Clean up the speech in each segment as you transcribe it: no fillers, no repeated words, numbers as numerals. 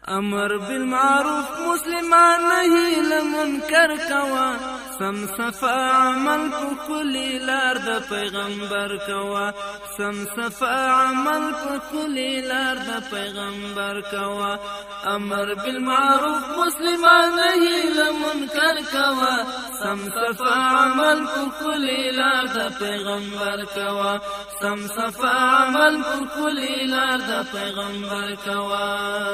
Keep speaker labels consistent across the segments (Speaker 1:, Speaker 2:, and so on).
Speaker 1: امر بالمعروف مسلمان نهی لمنکر کوا سم صفا عمل په کلی لار د پیغمبر کوا سم صفا عمل په کلی لار د پیغمبر کوا امر بالمعروف مسلمان نهی لمنکر کوا سم صفا عمل په کلی لار د پیغمبر کوا سم صفا عمل په کلی لار د پیغمبر کوا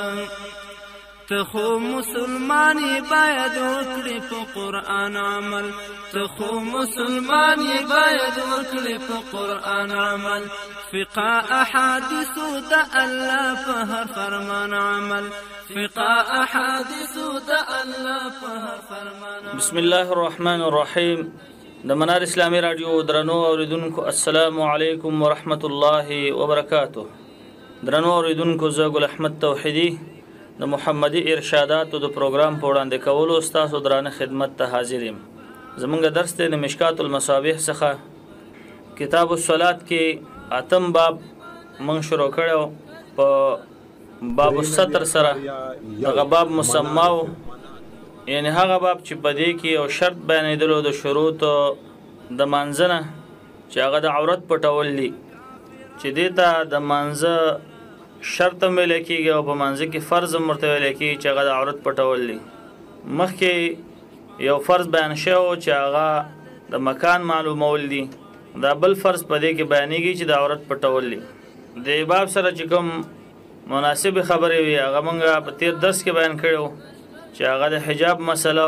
Speaker 1: تخو مسلمانی باید وکړي په قرآن عمل تخو مسلمانی باید وکړي په قرآن عمل فقه احادیثو د الله په هر فرمان عمل فقه احادیثو د الله په هر فرمان عمل.
Speaker 2: بسم الله الرحمن الرحیم. د منار اسلامی رادیو درنو اوریدونکو السلام علیکم ورحمت الله وبرکاته. درنو اوریدونکو زه ګل احمد توحیدی د محمدي ارشاداتو د پروګرام په وړاندې کولو ستاسو درانه خدمت ته حاضر یم. زمونږ درس دی د مشکات المصابیح څخه کتاب الصلات کې اتم باب موږ شروع کړو په باب الستر سره. دغه باب مسماو یعنی هغه باب چې په دې کې یو شرط بیانېدلو د شروط د مانځنه چې هغه د عورت پټول دي چې دې ته د مانځه شرط مې لیکيږي او په منځ کې فرض مرتبه لیکيږي چې هغه د عورت پټول دي. مخکې یو فرض بیان شوی چې هغه د مکان معلومول دي. دا بل فرض په دې کې بیانېږي چې د عورت پټول دي. د باب سره چې کوم مناسب خبرې وي هغه موږ په تیر درس کې بیان کړو چې هغه د حجاب مسله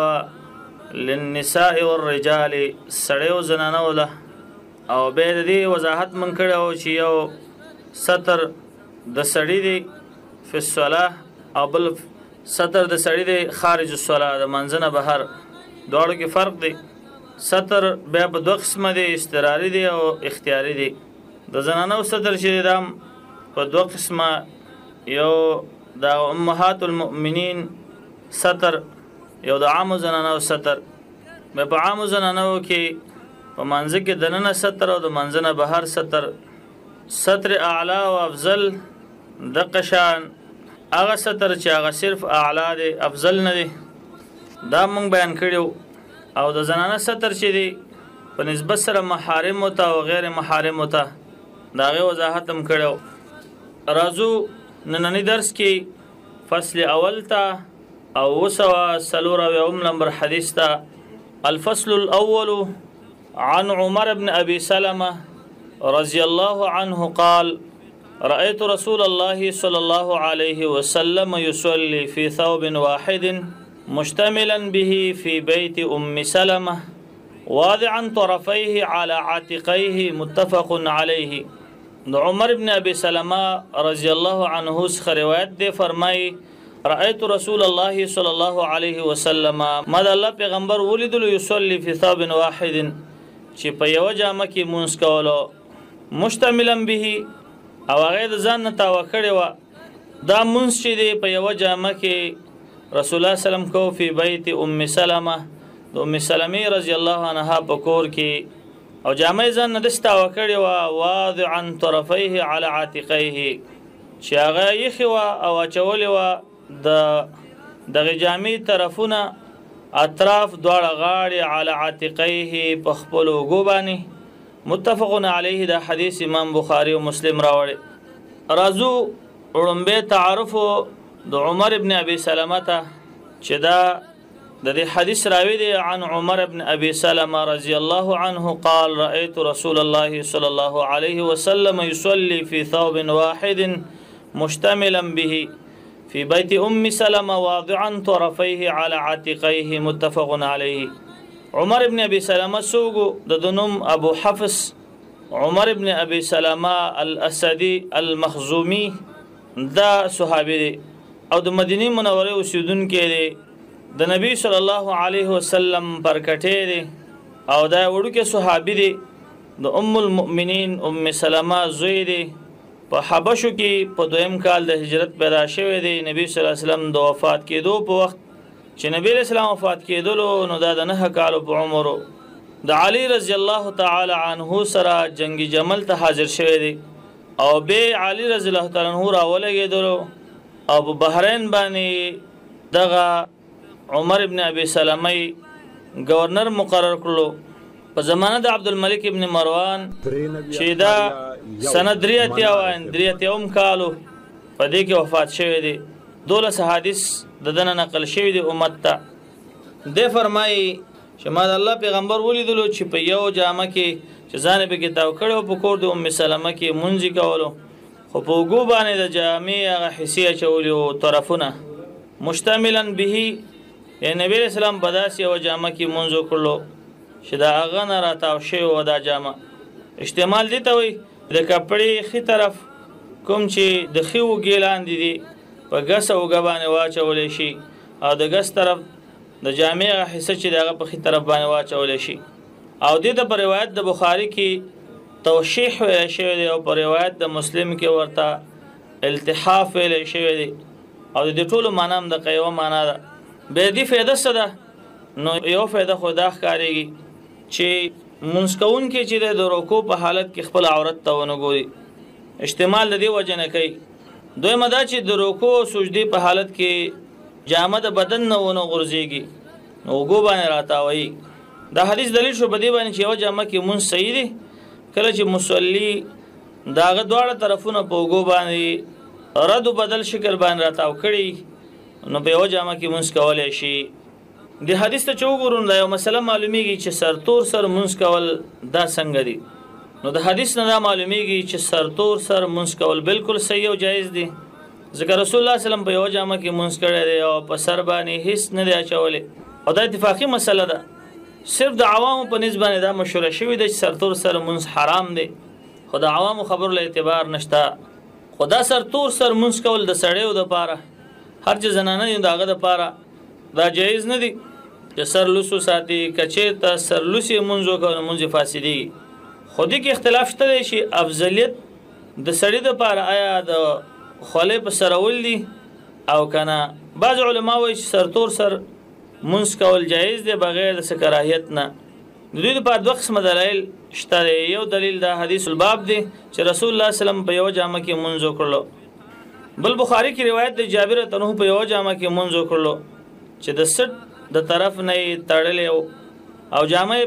Speaker 2: للنساء والرجال سړی او زنانه وله او به د دې وضاحت موږ کړو چې یو ستر د سړی دی فی الصلاه او بل ستر د سړی دی خارج الصلاه د منځنه بهر دواړو کې فرق دی. ستر بیا په دوه قسمه دی اضطراري دی او اختیاري دی. د زنانو ستر چې دی په دوه قسمه یو د امهات المؤمنین ستر یو د عامو زنانو ستر. بیا په عامو زنانو کې په منځ کې دننه ستر او د منځنه بهر ستر. ستر اعلی او افضل د قشان هغه ستر چې هغه صرف اعلی دی افضل نه دی دا مونږ بیان کړیو. او د زنانه ستر چې دی په نسبت سره محارم ته او غیر محارم ته دا غي وضاحت هم کړو. راځو نننی درس کې فصل اول ته او وسوا سلور او نمبر حدیث ته. الفصل الاول عن عمر بن ابي سلمة رضي الله عنه قال رأيت رسول الله صلى الله عليه وسلم يصلي في ثوب واحد مشتملا به في بيت أم سلمة واضعا طرفيه على عاتقيه متفق عليه. عمر بن أبي سلمة رضي الله عنه روایت دے فرمائی رأيت رسول الله صلى الله عليه وسلم ماذا الله پیغمبر ولیدلو يصلي في ثوب واحد چې په یو جامه کې مونږ کولو مشتملا به او هغه د ځان نه تاوه کړی وه. دا مونځ چې دی په یوه جامه کې رسول الله سلم کو فی بیت ام سلمه د ام سلمې رضی الله عنها په کور کې او جامه یې ځان نه داسې تاوه کړې وه واضعا طرفیه علی عاتقیه چې هغه یخې وه او اچولې وه د دغې جامې طرفونه اطراف دواړه غاړې علی عاتقیه په خپلو اوږو باندې. متفق علیه دا حدیث امام بخاری و مسلم راوړي. راځو وړومبی تعارف د عمر ابن ابي سلمه ته چې دا د دې حدیث راوي دی. عن عمر ابن ابي سلمه رضی الله عنه قال رأيت رسول الله صلى الله عليه وسلم يصلي في ثوب واحد مشتملا به في بيت ام سلمه واضعا طرفيه على عاتقيه متفق عليه. عمر ابن ابي سلمه سوګو د دنوم ابو حفص عمر ابن ابي سلمه الاسدي المخزومي دا صحابي دی او د مدینه منوره اوسیدونکو دی. د نبی صلی الله علیه وسلم پر کټه دی او دا وړوکه صحابي دی. د ام المؤمنین ام سلمه زوی دی. په حبشو کې په دویم کال د هجرت پیدا شوی دی. نبی صلی الله علیه وسلم د وفات کېدو په وخت چې نبی اسلام وفات کېدلو نو دا د 9 کالو په عمر د علی رضی الله تعالی عنه سره جنگ جمل ته حاضر شوی دی او به علی رضی الله تعالی عنہ راولګېدلو او په بحرین باندې دغه عمر ابن ابي سلمه گورنر مقرر کړلو په زمانه د عبدالملک ابن مروان چې دا سنه 83 کالو په دې کې وفات شوی دی 12 حدیث د دنه نقل شوی دی امت ته د فرمایي چې ما د الله پیغمبر ولیدلو چې په یو جامه کې چې ځان به کې تاو کړو په کور د ام سلمه کې مونږی کولو خو په وګو باندې د جامې هغه حصې چولې او طرفونه مشتملا به یعنی نبی اسلام بداسي او جامه کې مونږ کړلو چې دا هغه نه راتاو شوی و دا جامه استعمال دي ته وي د کپړې خي طرف کوم چې د خيو ګیلان دي په ګس او غبانه واچولې شي او د ګس طرف د جامع حصہ چې دغه په خي طرف باندې واچولې شي او د روایت د بخاری کې توشیح ویل شوی دی او په روایت د مسلم کې ورته التحاف ویل شوی دی او د ټولو معنی هم د قیوه معنی ده به دې فائدہ څه ده نو یو فائدہ خدا ښکارېږي چې منسکون کې چې د رکوع په حالت کې خپل عورت ته ونګوري استعمال د دې وجه نه کوي دویمه دا چې د رکوع او سجدي په حالت کې جامه د بدن نه ونه غورځيږي نو وګو باندې راتاوي دا حدیث دلیل شو په دې باندې چې یو جامه کې مون صحیح دي کله چې مصلی داغه دواړه طرفونه په وګو باندې رد بدل شکل باندې راتاو کړي نو په یو جامه کې مونږ کولای شي د حدیث ته چوغورون دا یو مسله معلومیږي چې سرتور سر مونږ کول دا څنګه دي نو د حدیث نه دا معلومیږي چې سرتور سر مونږ کول بالکل صحیح او جایز دي ذکر رسول الله صلی الله علیه وسلم په یو جامه کې مونږ کړی دی او په سر باندې هیڅ نه دی اچولې او دا اتفاقی مسله ده صرف د عوامو په نسبت دا مشوره شوی دی چې سرتور سر مونږ حرام دی خو د عوامو خبرو له اعتبار نشته خدا سرتور سر مونږ کول د سړیو د پاره هر چې زنانه دي داغه د پاره دا جایز نه دي چې سر لوسو ساتي کچې ته سر لوسي مونږ کوو مونږ فاسدي خودي کې اختلاف شته دی چې افضلیت د سړی د پاره آیا د خولې په سرول دي او کنه بعض علما وایي چې سرتور سر مونږ کول جایز دی بغیر د کراهیت نه د دوی په دوه قسمه دلایل شته یو دلیل دا حدیث الباب دی چې رسول الله صلی الله علیه وسلم په یو جامه کې مونږ وکړلو بل بخاری کی روایت د جابر تنه په یو جامه کې مونږ وکړلو چې د سټ د طرف نه تړلې او جامه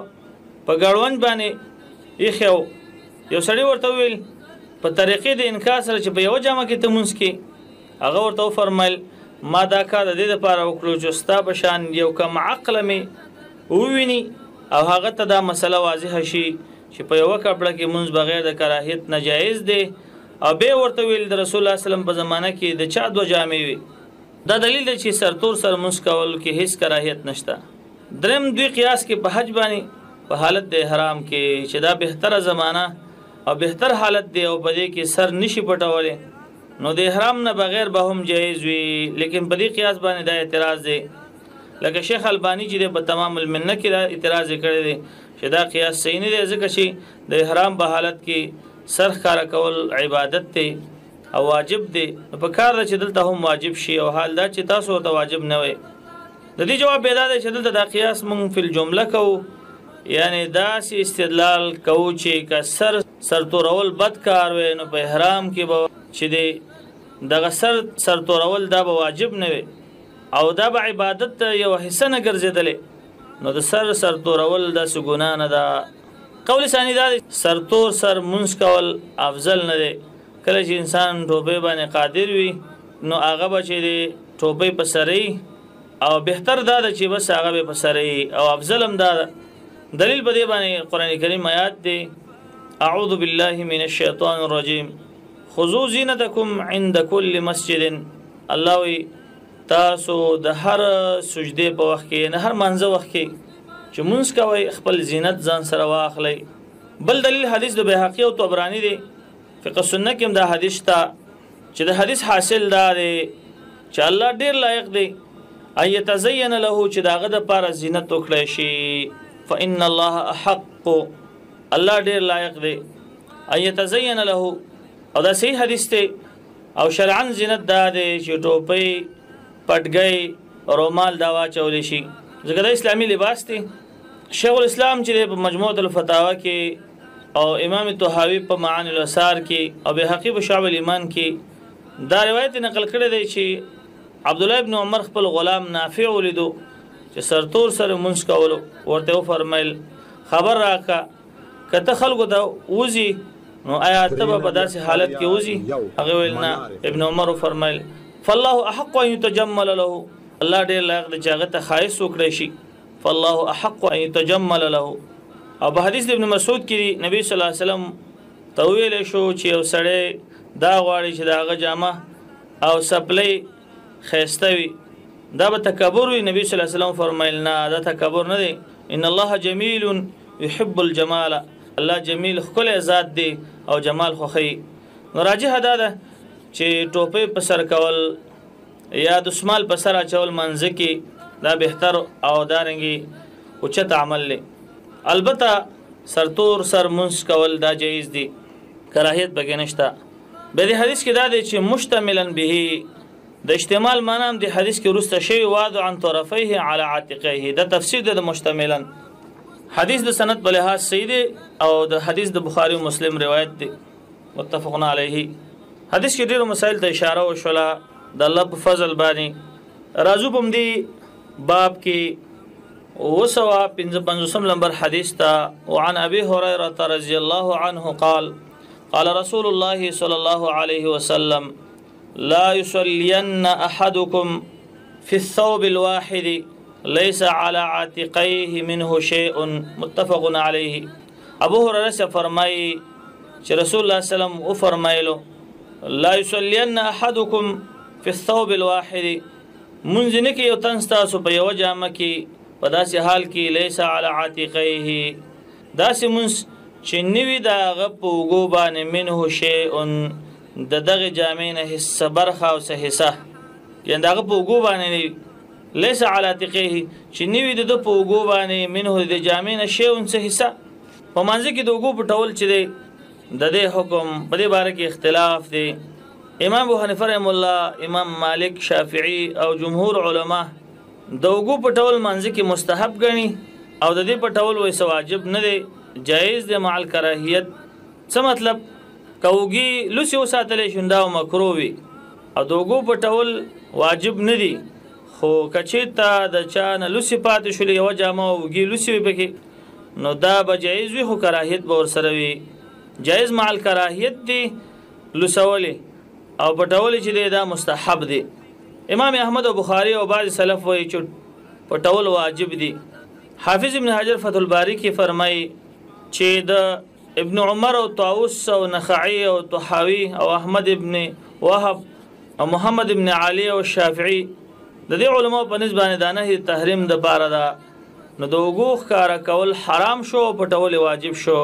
Speaker 2: په غړون باندې یخو یو سړی ورته ویل په طریقې د انکار سره چې په یو جامه کې ته مونږ کې هغه ورته فرمایل ما دا کار د دې لپاره وکړو چې ستا بشان یو کم عقل می وویني او هغه ته دا مسله واضح شي چې په یو کپړه کې مونږ بغیر د کراهیت ناجایز دی او به ورته ویل د رسول الله صلی الله علیه وسلم په زمانه کې د چا دو جامې وي دا دلیل دی چې سرتور سر مونږ کول کې هیڅ کراهیت نشته درم دوی قیاس کې په حج باندې په حالت د احرام کې چې دا بهتره زمانہ او بهتر حالت دی او په دې کې سر نشي پټولې نو د احرام نه بغیر به هم جایز وي لیکن په دې قیاس باندې دا اعتراض دی لکه شیخ البانی چې په تمام المنه کې دا اعتراض کړی دی چې دا قیاس صحیح نه دی ځکه چې د احرام په حالت کې سر ښکاره کول عبادت دی او واجب دی په کار ده چې دلته هم واجب شي او حال دا چې تاسو ته واجب نه وي د دې جواب پیدا دی چې دلته دا قیاس مونږ فل جمله کوو یعنی دا سی استدلال کوو چې که سر تورول بد کار وي نو په احرام کې به چې دی دغه سر تورول دا به واجب نه وي او دا به عبادت یو حصہ نه ګرځیدلې نو د سر تورول د سګونه نه دا قول ثانی دا سرتور سر مونږ کول افضل نه دی کله چې انسان ټوپې باندې قادر وي نو هغه به چې دی ټوپې په سرې او بهتر دا چې بس هغه به په سرې او افضل هم دا دلیل په دې باندې قران کریم آیات دی اعوذ بالله من الشیطان الرجیم خذوا زینتکم عند كل مسجد الله وی تاسو د هر سجده په وخت کې نه هر منځ وخت کې چې مونږ کوي خپل زینت ځان سره واخلي بل دلیل حدیث د بیهقی او طبرانی دی فقه سنت کې دا حدیث تا چې د حدیث حاصل دا دی چې الله ډیر لایق دی ايتزين له چې داغه د پاره زینت وکړي شي فإن الله احق الله ډیر لایق دی ايتزين له او دا صحیح حدیث دی او شرعاً زینت دا دی چې ټوپۍ پټګي رومال دا واچول شي ځکه د اسلامي لباس دی شیخ الاسلام چې په مجموعه الفتاوا کې او امام طحاوی په معانی الاثار کې او بهقی په شعب الایمان کې دا روایت نقل کړی دی چې عبد الله ابن عمر خپل غلام نافع ولیدو چې سرتور سره منځ کولو، ورته وفرمایل خبر راکا کته خلکو ته وزي نو آیا ته په داسې حالت کې وزي؟ هغه ویل نه. ابن عمر فرمایل فالله احق ان يتجمل له، الله ډېر لایق دی چې هغه ته خایس وکړی شي. فالله احق ان يتجمل له. او په حدیث ابن مسعود کې نبی صلی الله علیه وسلم ته ویل شو چې یو سړی دا غواړي چې د هغه جامه او سپلی ښایسته وي، دا به تکبر وي. نبی صلی الله علیه وسلم فرمایل نه، دا تکبر نه دی. ان الله جمیل یحب الجمال، الله جمیل ښکلی ذات دی او جمال خوښوي. نو راجح دا ده چې ټوپۍ په سر کول یا دسمال په سر اچول منځ کې دا بهتر او دارنګي اوچت عمل دی. البته سرتور سر منځ کول دا جایز دی، کراهیت پکې نشته. به دې حدیث کې دا دی چې مشتملا به د اشتمال معنا هم د حدیث کې وروسته شوی واد عن طرفیه علی عاتقیه، دا تفسیر د مشتملا. حدیث د سند په لحاظ صحیح دی او د حدیث د بخاری و مسلم روایت دی متفقون علیه. حدیث کې ډیرو مسائل ته اشاره وشوله د الله په فضل باندې. راځو په دې باب کې وسوا 55 نمبر حدیث تا. وعن ابي هريره رضي الله عنه قال قال رسول الله صلى الله عليه وسلم لا يصلين احدكم في الثوب الواحد ليس على عاتقيه منه شيء متفق عليه. ابو هريره سے فرمائی کہ رسول الله صلی الله علیه وسلم او فرمایلو لا يصلين احدكم في الثوب الواحد، منځ نه کې یو تن تاسو په یو جامه کې په داسې حال کې لیس علی عاتقیه، داسې منځ چې نوي د هغه په اوږو باندې منه شیء د دغه جامې نه حصه برخه او څه حصه، یعنې د هغه په اوږو باندې نوي لیس علی عاتقیه چې نوي د ده په اوږو باندې منه د جامې نه شیء څه حصه. په منځ کې د اوږو پټول چې دی د دې حکم په دې باره کې اختلاف دی. امام ابو حنیفه رحم الله، امام مالک، شافعي او جمهور علما د اوږو پټول منځ کې مستحب ګڼي او د دې پټول وایي واجب نه دی، جایز دی مع الکراهیت. څه مطلب؟ که اوږې لوسې وساتلی شي دا مکروه وي او د اوږو پټول واجب نه دي، خو که چېرته د چا نه لوسې پاتې شولې یوه جامه او اوږې لوسې وي پکې نو دا به جایز وي، خو کراهیت به ورسره وي. جایز مع الکراهیت دی لوسولې او پټول چې دی دا مستحب دی. امام احمد او بخاری او بعض سلف وایي چې پټول واجب دي. حافظ ابن حجر فتح الباری کې فرمایي چې د ابن عمر او طاووس او نخعی او طحاوی او احمد ابن وهب او محمد ابن علی او شافعی د دې علماء په نسبت د نهي تحریم د بار ده، نو د اوږو ښکاره کول حرام شو او پټول واجب شو.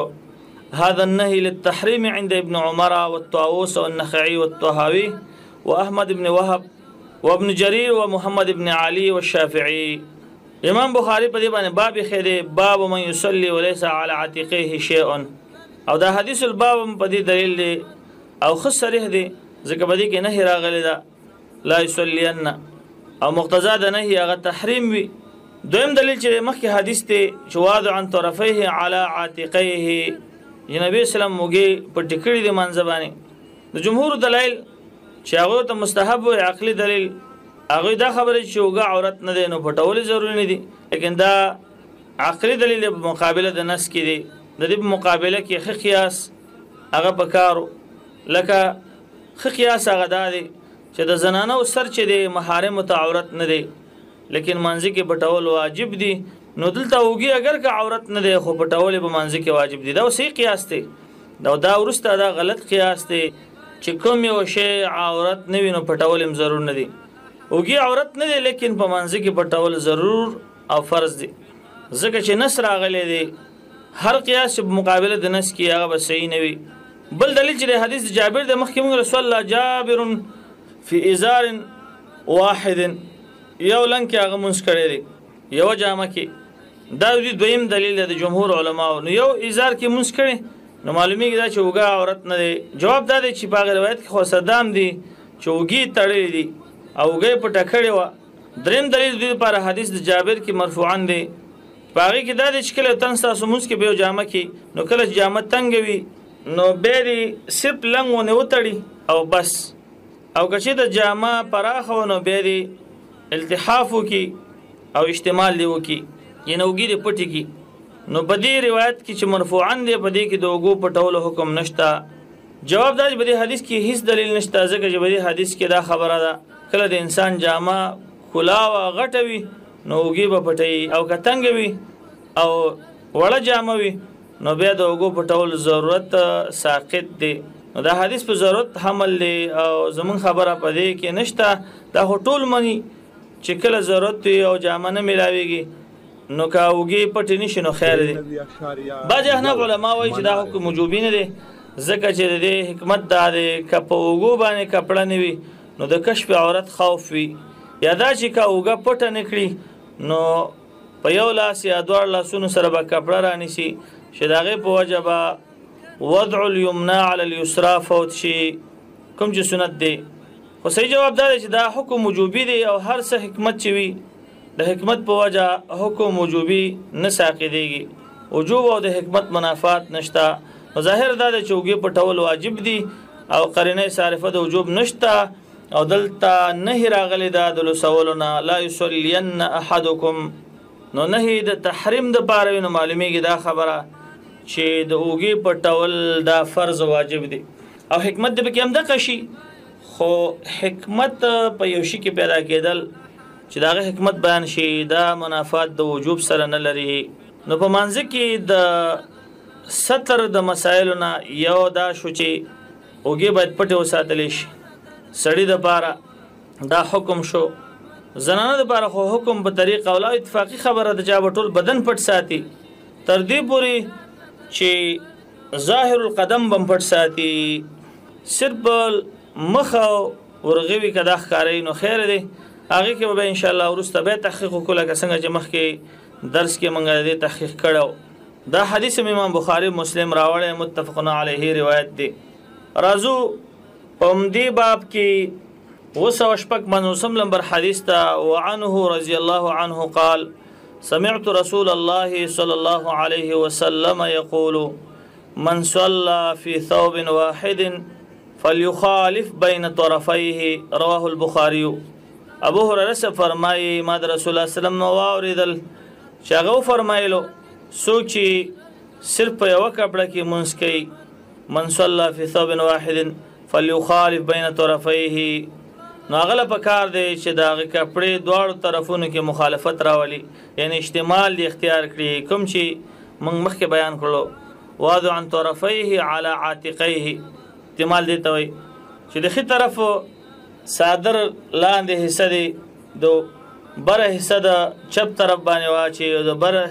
Speaker 2: هذا النهي للتحريم عند ابن عمر والطاووس والنخعي والطحاوي واحمد ابن وهب وابن جرير ومحمد ابن علي والشافعي. امام بخاری په دې باندې باب خیره باب من يصلي وليس على عاتقه شيء، او دا حدیث الباب په دې دلیل دی او خو صریح دی ځکه په دې کې نه راغلی دا لا يصلين او مقتضا د نهي هغه تحریم وي. دویم دلیل چې مخکې حدیث ته جواز عن طرفيه على عاتقيه، نبی اسلام موږي په ټکړې د منځ باندې د جمهور دلایل چې هغه ته مستحب او عقلي دلیل هغه دا خبره چې اوږه عورت نه دی نو پټول ضروري نه دي، لیکن دا عقلي دلیل په مقابله د نص کې دی. د دې په مقابله کې ښه قیاس هغه پکارو، لکه ښه قیاس هغه دا دی چې د زنانو سر چې دی محارم ته عورت نه دی لیکن منځ کې پټول واجب دي، نو دلته اوږي اگر که عورت نه دی خو پټول په منځ کې واجب دي. دا صحیح قیاس دی، دا ورسته دا غلط قیاس دی چې کوم یو شی عورت نه وي نو پټول هم ضرور نه دي. اوږي عورت نه دی لیکن په منځ کې پټول ضرور او فرض دي، ځکه چې نص راغلی دی. هر قیاس په مقابله د نص کې هغه به صحیح نه وي. بل دلیل چې د حدیث جابر د مخکې موږ رسول الله جابر فی ازار واحد، یو لنګ کې هغه منځ کړی دی یو جامه کې. دا دویم دلیل د جمهور علماو. نو یو ازار کې منځ کړی نو معلومیږي دا چې اوږه عورت نه دی. جواب دا دی چې په هغه روایت کې خو صدام دی چې اوږې تړلې دي او اوږه یې پټه کړې وه. دریم دلیل د دې لپاره حدیث د جابر کې مرفوعا دی، په هغې کې دا دی چې کله تن ستاسو منځ کې به یو جامه کې نو کله چې جامه تنګه وي نو بیا دې صرف لنګ ونه وتړي او بس، او که د جامه پراخه نو بیا دې التحاف وکړي او اشتمال دې وکړي یعنې اوږې دې پټې کړي. نو په دې روایت کې چې مرفوعا دی په دې کې د اوږو پټولو حکم نشته. جواب دا چې په دې حدیث کې هیڅ دلیل نشته ځکه چې په دې حدیث کې دا خبره ده کله د انسان جامه کلاوه غټه وي نو اوږې به پټوي او که تنګه وي او وړه جامه وي نو بیا د اوږو پټول ضرورت ساقط دی. نو دا حدیث په ضرورت حمل دی او زمون خبره په دې کې نشته. دا خو ټول مني چې کله ضرورت وي او جامه نه میلاویږي نو که اوږې پټې نشي نو خیر دی. بعضې احناف علما وایي چې دا حکم وجوبي نه دی ځکه چې د دې حکمت دا دی که په اوږو باندې کپړه نه وي نو د کشف عورت خوف وي یا دا چې که اوږه پټه نه کړي نو په یو لاس یا دواړو لاسونو سره به کپړه رانیسي چې د هغې په وجه به وضع الیمنا علی الیسرا فوت شي کوم چې سنت دی. خو صحیح جواب دا دی چې دا حکم وجوبي دی او هر څه حکمت چې وي د حکمت په وجه حکم وجوبي نه ساقطېږي. وجوب او د حکمت منافات نشته. ظاهر دا دی چې اوږې پټول واجب دي او قرینه صارفه د وجوب نشته او دلته نهي راغلی دا د لوسولو نه لا یصلین احدکم نو نهي د تحریم د پاره وي نو معلومیږي دا خبره چې د اوږې پټول دا فرض واجب دي او حکمت د پکې هم دغه شي. خو حکمت په یو شي کې پیدا کېدل چې داغه حکمت بیان شي دا منافات د وجوب سره نه لري. نو په منځ کې د ستر د مسایلو نه یو دا شو چې اوږې باید پټې وساتلی شي. سړي دپاره دا حکم شو. زنانه دپاره خو حکم په طریقه اولا اتفاقي خبره ده چې به ټول بدن پټ ساتي تر دې پورې چې ظاهر القدم به پټ ساتي صرف مخ او ورغوي که دا ښکاروي نو خیر دی. هغې کې به ان شاء الله وروسته بیا تحقیق وکړو لکه څنګه چې مخکې درس کې موږ د دې تحقیق کړی. دا حدیث امام بخاري مسلم راوړی متفقون علیه روایت دی. راځو په همدې باب کې 256 نمبر حدیث ته. وعنه رضی الله عنه قال سمعت رسول الله صلى الله عليه وسلم يقول من صلى في ثوب واحد فليخالف بين طرفيه رواه البخاري. ابو هريره سے فرمایي ما د رسول الله صلی الله علیه وسلم واوریدل چې هغه فرمایلو څوک چې صرف په یوه کپړه کې مونځ کوي من صلى في ثوب واحد فليخالف بين طرفيه نو هغه له پکار دی چې د هغې کپړې دواړو طرفونو کې مخالفت راولي یعنی اشتمال دی اختیار کړي کوم چې موږ مخکې بیان کړلو واضع عن طرفيه على عاتقيه اشتمال دی ته وایي چې د ښي طرف صادر لاندې حصه دی د بره حصه د چپ طرف باندې واچي او د بره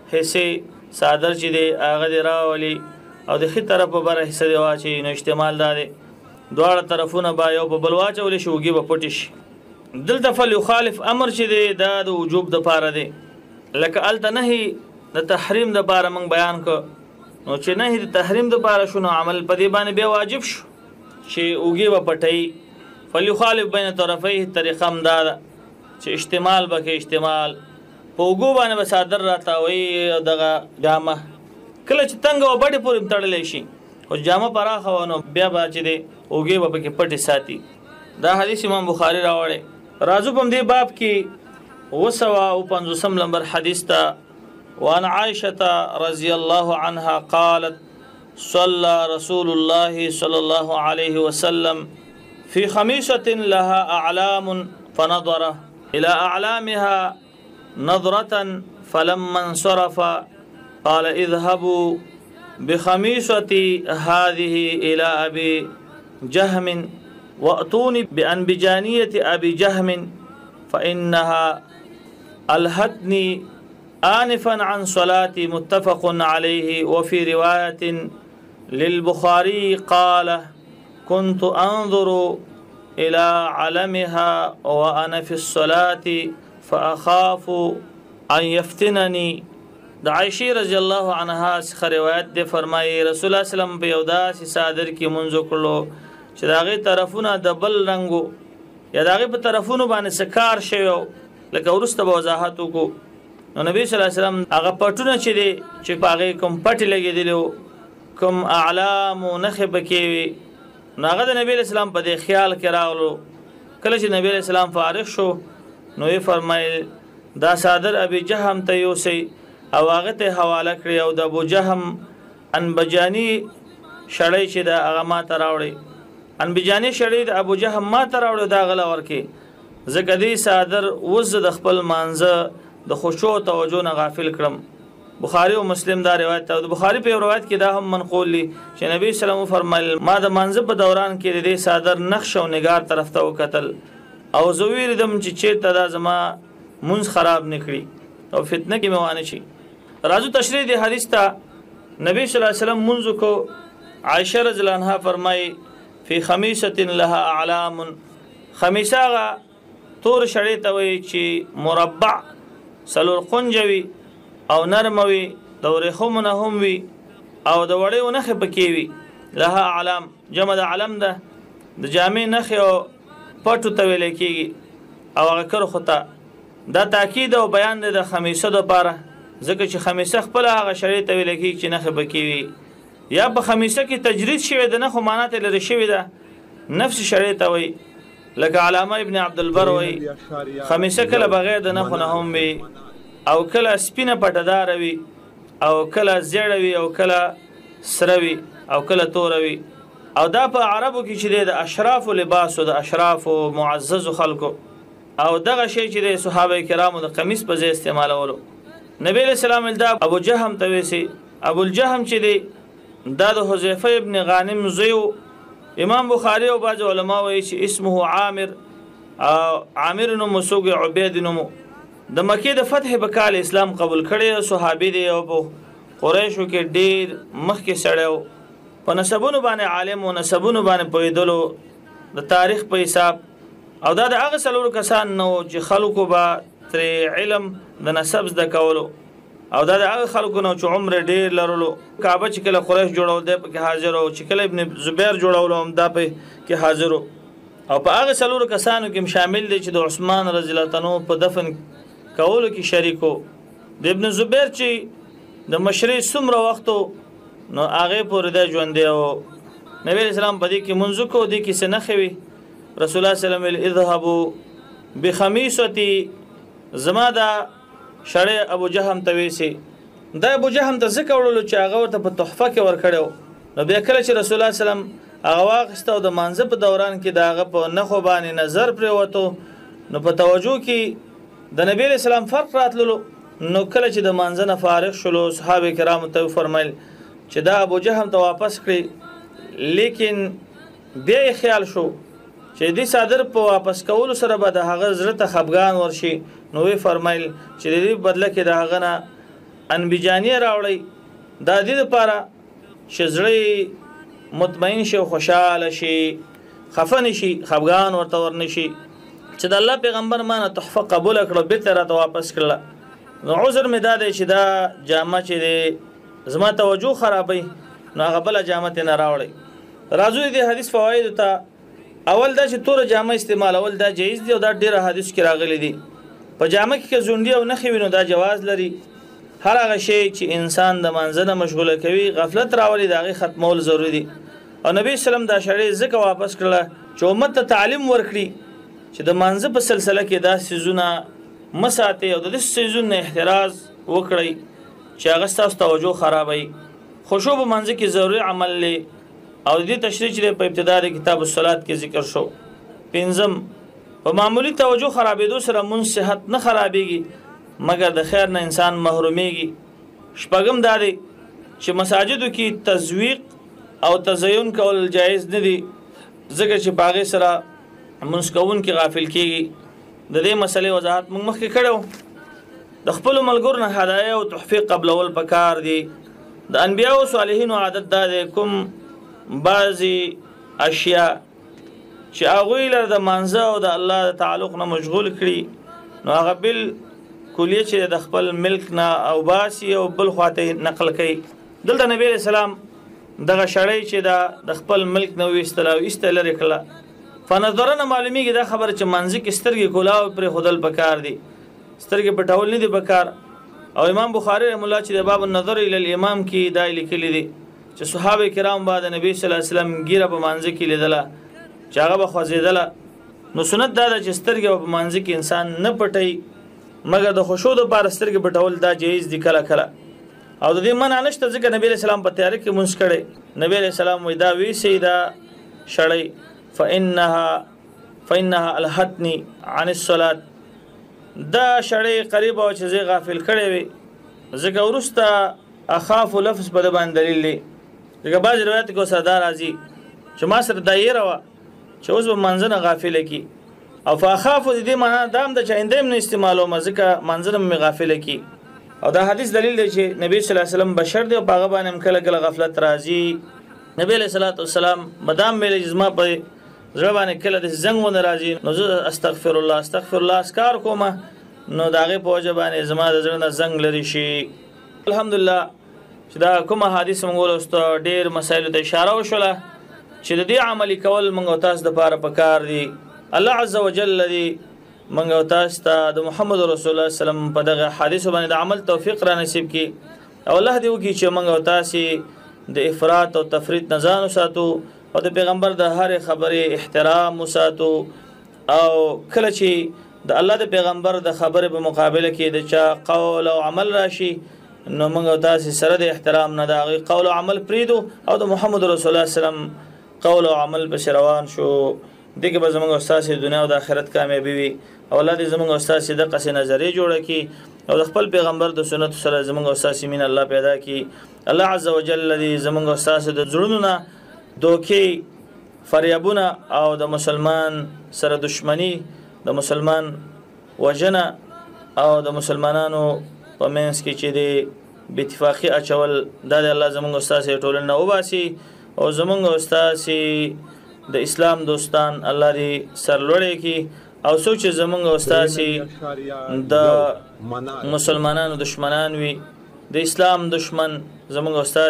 Speaker 2: حصې صادر چې دی هغه دی راولي او د ښي طرف په بره حصه دی واچي نو اشتمال دا دی دواړه طرفونه به یو په بل واچولی شي اوږې به پټې شي. دلته فلیخالف امر چې دی دا د وجوب دپاره دی لکه هلته نهي د تحریم دپاره موږ بیان کړو نو چې نهي د تحریم دپاره شو نو عمل په دې باندې بیا واجب شو چې اوږې به پټوي. فلیخالف بین طرفیه طریقه هم دا ده چې اشتمال به کې اشتمال په اوږو باندې به صادر راتاوي او دغه جامه کله چې تنګه او بډې پورې تړلی شي خو جامه پراخه وه نو بیا به چې دی اوږې به پکې پټې ساتي. دا حدیث امام بخاري راوړی. راځو په همدې باب کې 250 نمبر حدیث ته. وعن عائشة رضی الله عنها قالت صلى رسول الله صلى الله عليه وسلم في خميسة لها أعلام فنظر إلى أعلامها نظرة فلما انصرف قال اذهبوا بخميسة هذه إلى أبي جهم وأتوني بأنبجانية أبي جهم فإنها ألهتني آنفا عن صلاتي متفق عليه. وفي رواية للبخاري قال كنت أنظر إلى علمها وأنا في الصلاة فأخاف أن يفتنني. د عائشة رضی الله عنها څخه روایت دی فرمایي رسول الله صلی الله علیه وسلم په یو داسې صادر کې مونځ وکړلو چې د هغې طرفونه د بل رنګو یا د هغې په طرفونو باندې څه کار شوی لکه وروسته به وضاحت وکړو. نو نبی صلی الله علیه وسلم هغه پټونه چې دی چې په هغې کوم پټې لګېدلي وو کوم اعلام و نښې پکې وي نو هغه د نبی اسلام په دې خیال کې راغلو. کله چې نبی اسلام فارغ شو نو یې فرمایل دا صادر ابي جهم ته یوسي او هغه ته حواله کړی او د ابو جهم انبجانی شړی چې د هغه ما ته راوړی انبجانی شړی د ابو جهم ما ته راوړی دا غلا ورکې زکه دې صادر وز د خپل مانزه د خشوع او توجه نه غافل کړم. بخاری او مسلم دا روایت او د بخاری په روایت کې دا هم منقول دي چې نبی سلام فرمایل ما د مانزه په دوران کې د صادر نقش او نگار طرف ته وکتل او زویر دم چې چیرته دا زما منځ خراب نکړي او فتنه کې موانه شي. راځو تشریح د حدیث ته. نبی صلی الله علیه وسلم منځ کو عائشه رضی الله عنها فرمای فی خمیسه لها اعلام خمیسه تور شړې ته وي چې مربع سلور قنجوي او نرموي د ورخمونه هم وي او د وړیو نخې پکې وي. لها علم جمع د علم ده د جامع نخې او پټو ته ویل کېږي او هغه کرخو ته دا تاکید او بیان دی د خمیسه دپاره ځکه چې خمیسه خپله هغه شړې ته ویل کېږي چې نخې پکې وي یا په خمیسه کې تجرید شوی د نخو معنا ته لرې شوې ده نفس شړې ته وي. لکه علامه ابن عبدالبر وي خمیسه کله بغیر د نخو نه هم وي او کله سپینه پټدار وي او کله زیړه وي او کله سره وي او کله تور وي او دا په عربو کې چې د اشراف لباس او د اشراف معزز خلکو او دغه شی چې د صحابه کرامو د قمیص په ځای استعمالولو. نبی علیہ السلام دا ابو جهم ته ویسي ابو الجهم چې دی دا د حذیفه ابن غانم زوی. امام بخاری او بعض علما وایي چې اسمه عامر او عامر نو مسوق عبید نو د مکې د فتح په کال اسلام قبول کړي صحابي دی او په قریشو کې ډیر مخکې سړیو په نسبونو باندې عالم او نسبونو باندې پوهېدلو د تاریخ په حساب او دا د هغه څلورو کسان نو چې خلکو به ترې علم د نسب زده کولو او دا د هغه خلکو نو چې عمر ډیر لرلو. کعبه چې کله قریش جوړول دی پکې حاضر او چې کله ابن زبیر جوړول هم دا پکې حاضر او په هغه څلورو کسانو کې شامل دي چې د عثمان رضی الله عنه په دفن کولو کې شریکو. د ابن زبیر چې د مشري څومره وختو نو هغه پورې د ژوند دی او نبی اسلام په دې کې منځ کو دي کې سنخوي رسول الله صلی الله علیه وسلم اذهبوا بخمیستی زما دا شړې ابو جهم ته ویسي دا ابو جهم ته ځکه وړلو چې هغه ورته په تحفه کې ورکړو نو بیا کله چې رسول الله صلی الله علیه وسلم هغه واخیسته او د مانځه په دوران کې د هغه په نخو باندې نظر پرېوتو نو په توجه کې د نبی اسلام فرق راتللو. نو کله چې د مانځه نه فارغ شولو صحابه کرامو ته فرمایل چې دا ابو جهم ته واپس کړي لیکن بیا یې خیال شو چې دې صادر په واپس کولو سره به د هغه زړه ته خفګان ورشي نو وی فرمایل چې دې بدله کې د هغه نه انبجانیه راوړی دا دې لپاره چې زړه مطمئن شي خوشاله شي خفه نشي خفګان ورته ورنشي چې د الله پیغمبر مانه تحفه قبول کړو به تر ته واپس کړل نو عذر مې دا دی چې دا جامه چې زما توجه خرابوي نو هغه بل جامه ته نه راوړی. راځو دې حدیث فواید ته. اول دا چې تور جامه استعمال اول دا جایز دی او دا ډیره حدیث کې راغلي دي. په جامه کې زونډي او نخي وینو دا جواز لري. هر هغه شی چې انسان د منځنه مشغوله کوي غفلت راولي دا غي ختمول ضروری دي او نبی سلام دا شړې ځکه واپس کړل چې امت ته تعلیم ورکړي چې د منځ په سلسله کې دا سيزونه مساته او د دې سيزونه احتراز وکړي چې هغه ستاسو توجه خرابوي. خشوع په منځ کې ضروري عمل لري او دې تشریح چې په ابتدا د کتاب الصلات کې ذکر شو. پنځم په معمولی توجه خرابېدو سره مون صحت نه خرابېږي مگر د خیر نه انسان محرومېږي. شپږم دا دی چې مساجدو کې تزویق او تزین کول جایز نه دي ځکه چې باغې سره منځ کوون کې غافل کېږي. د دې مسلې وضاحت موږ مخکې کړو. د خپل ملګرو نه هدايا او تحفه قبلول پکار دي. د انبیاء او صالحینو عادت دا دی کوم بعضی اشیاء چې هغوی لر د منځه او د الله تعلق نه مشغول کړي نو هغه بل کلیه چې د خپل ملک نه او باسي او بل خواته نقل کوي. دلته نبی اسلام دغه شړې چې د خپل ملک نه وستل او استل لري فنظرنا معلومیږي دا خبر چې منځ کې سترګې کولاو پر خودل پکار دي سترګې پټول نه دي پکار. او امام بخاری رحم الله چې د باب النظر الى الامام کې دا لیکلي دي چې صحابه کرام با د نبی صلی الله علیه وسلم ګیره په مانځ کې لیدله چې هغه به خوځېدله. نو سنت دا ده چې سترګې په مانځ کې انسان نه پټي مګر د خشوع لپاره سترګې پټول دا جایز دي کله کله. او د دې منع نشته ځکه نبی علیہ السلام په تیاره کې مونږ کړي. نبی علیہ السلام وی دا وی سي دا شړی فإنها الهتني عن الصلاة دا شړی قریب او چې زه غافل کړي وي ځکه ورسته اخاف لفظ په باندې دلیل دی. ځکه بعض روایت کې سردار راځي چې ما سره دایره وا چې اوس به منځنه غافل کی او فاخاف دې معنا دام د چاینده نه استعمالو مزکه منځنه می غافل کی. او دا حدیث دلیل دی چې نبی صلی الله علیه وسلم بشر دی او هغه باندې کله کله غفلت راځي. نبی علیہ الصلوۃ والسلام مدام مل جسمه په زړه باندې کله د زنګ ونه راځي نو استغفر الله اسکار کوم نو داغه په وجه باندې زما د زړه نه زنګ لري شي. الحمدلله چې دا کومه حدیث موږ ولستو ډیر مسایل ته اشاره وشوله چې د دې عملي کول موږ تاسو د لپاره پکار دي. الله عز وجل دی موږ تاسو ته د محمد رسول الله سلام په دغه حدیث باندې د عمل توفیق را نصیب کړي او الله دې وکړي چې موږ تاسو د افراط او تفریط نه ځان وساتو او د پیغمبر د هر خبرې احترام وساتو. او کله چې د الله د پیغمبر د خبرې په مقابله کې د چا قول او عمل راشي نو موږ تاسو سره د احترام نه دا قول او عمل پریدو او د محمد رسول الله سلام قول او عمل په روان شو. دغه به زموږ استاد دنیا او د آخرت کامیابی وي او الله دې زموږ استاد د قصې نظریه جوړه کړي او د خپل پیغمبر د سنت سره زموږ استاد مين الله پیدا کړي. الله عز وجل دې زموږ استاد د زړونو نه دوکي فریابونه او د مسلمان سره دشمنی د مسلمان وجنه او د مسلمانانو په منځ کې چې د باتفاقی اچول د الله زموږ استاد ټولنه وباسي او زموږ استاد د اسلام دوستان الله دې سرلوړي کی او سوچ زموږ استاد د مسلمانانو دشمنان وي د اسلام دشمن زموږ استاد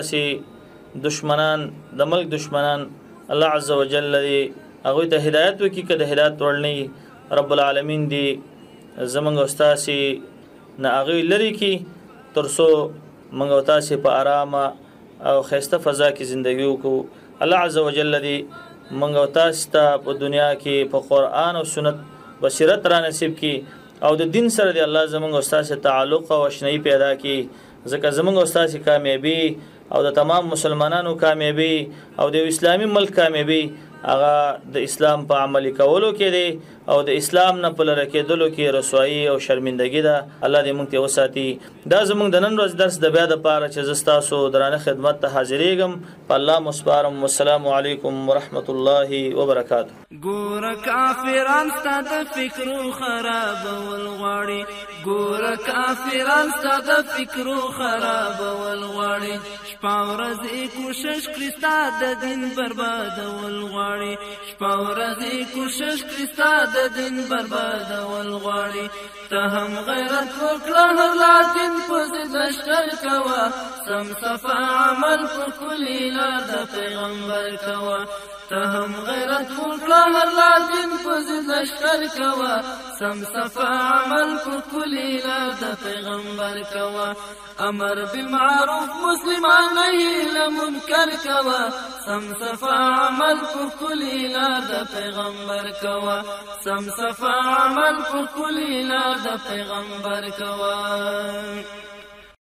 Speaker 2: دشمنان د ملک دشمنان الله عز وجل دې هغه ته هدایت وکړي کده هدایت ورني رب العالمین دې زموږ استاد نه هغه لري کی ترسو موږ تاسو په آرامه او خسته فضا کې ژوندۍ وکړو. الله عز وجل دې موږ تاسو ته په دنیا کې په قران او سنت بصیرت را نصیب کړي او د دین سره دې الله زموږ استاد تعلق او آشنایی پیدا کړي ځکه زموږ استاد کامیابی او د تمام مسلمانانو کامیابی او د اسلامي ملک کامیابی هغه د اسلام په عملي کولو کې دی او د اسلام نه په لره کېدلو کې رسوایی او شرمندګي ده. الله دې موږ ته وساتي. دا زموږ د نن ورځ درس د بیا د پاره چې زستاسو درانه خدمت ته حاضرېږم په الله مسپارم. والسلام علیکم ورحمت الله وبرکاته.
Speaker 1: ګور کافران ستاد فکرو خراب ولغړي ګور کافران ستاد فکرو خراب ولغړي شپه ورځ کوشش کړی ستاد دین برباد ولغړي شپه ورځ کوشش کړی ستاد دین برباد ولغړي ته هم غیرت وکړه لکن پوزې دشتر کوا سم صفا عمل په کلی لار د پیغمبر کوا ته هم غیرت وکړه لکن پوزې دشتر کوا سم صفا عمل په کلی لار د پیغمبر کوا امر بالمعروف مسلمان نهی لمنکر کوا سم صفا عمل په کلی لار د پیغمبر کوا سم صفا عمل په کلی لار د پیغمبر کوا.